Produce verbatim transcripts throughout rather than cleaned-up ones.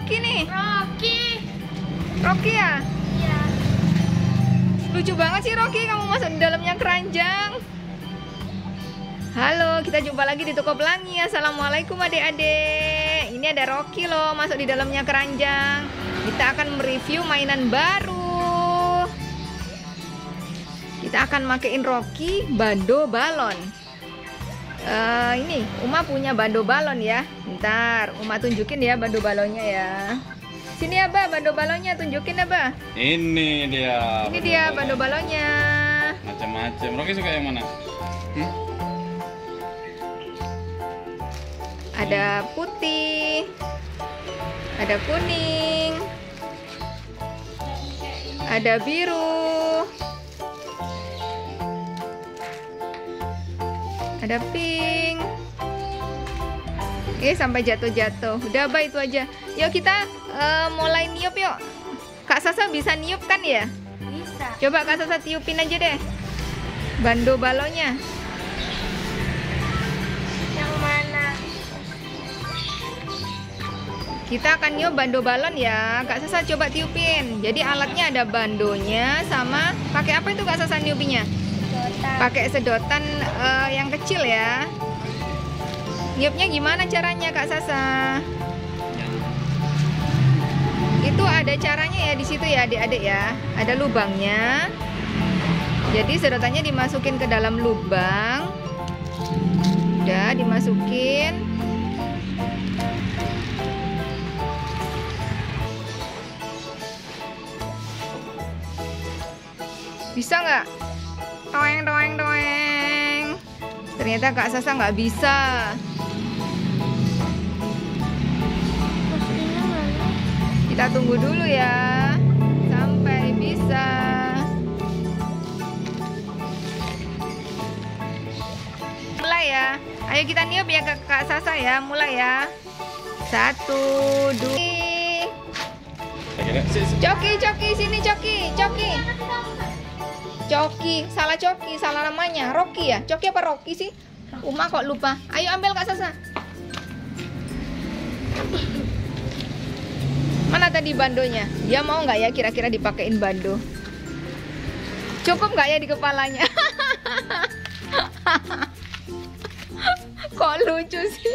Rocky nih? Rocky. Rocky ya? Iya. Lucu banget sih Rocky, kamu masuk di dalamnya keranjang. Halo, kita jumpa lagi di Toko Pelangi. Assalamualaikum adik-adik. Ini ada Rocky loh, masuk di dalamnya keranjang. Kita akan mereview mainan baru. Kita akan makein Rocky bando balon. Uh, ini Uma punya bando balon ya. Bentar, Uma tunjukin ya bando balonnya ya. Sini ya Ba, bando balonnya tunjukin ya Ba. Ini dia. Ini dia bando balonnya. Macam-macam. Rocky suka yang mana? Hmm? Ada putih, ada kuning, ada biru, ada pink. Eh sampai jatuh-jatuh. Udah Ba, itu aja. Yuk kita uh, mulai niup yuk. Kak Sasa bisa niup kan ya? Bisa. Coba Kak Sasa tiupin aja deh bando balonnya. Yang mana? Kita akan niup bando balon ya. Kak Sasa coba tiupin. Jadi alatnya ada bandonya sama pakai apa itu Kak Sasa niupinya? Sedotan. Pakai sedotan uh, yang kecil ya. Niupnya gimana caranya Kak Sasa? Itu ada caranya ya di situ ya adik-adik ya. Ada lubangnya. Jadi sedotannya dimasukin ke dalam lubang. Udah dimasukin. Bisa nggak? Toeng, toeng, toeng. Ternyata Kak Sasa nggak bisa. Terus ini mana? Kita tunggu dulu ya sampai bisa. Mulai ya. Ayo kita niup ya ke Kak Sasa ya. Mulai ya. Satu, dua. Coki, Coki, sini Coki, Coki. Coki, salah Coki, salah namanya. Rocky ya? Coki apa Rocky sih? Uma kok lupa. Ayo ambil Kak Sasa. Mana tadi bandonya? Dia mau nggak ya kira-kira dipakein bando? Cukup nggak ya di kepalanya? Kok lucu sih?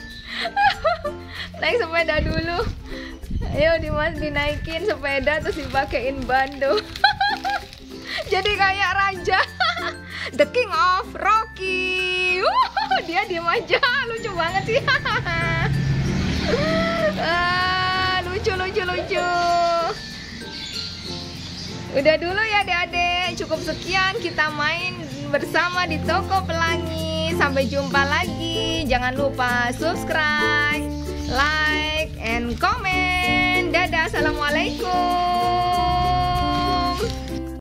Naik sepeda dulu. Ayo dimas dinaikin sepeda terus dipakein bando. Jadi kayak raja. The King of Rocky. Wuh, dia diem aja. Lucu banget sih. Ah, lucu lucu lucu. Udah dulu ya adik-adik. Cukup sekian kita main bersama di Toko Pelangi. Sampai jumpa lagi. Jangan lupa subscribe, like, and comment.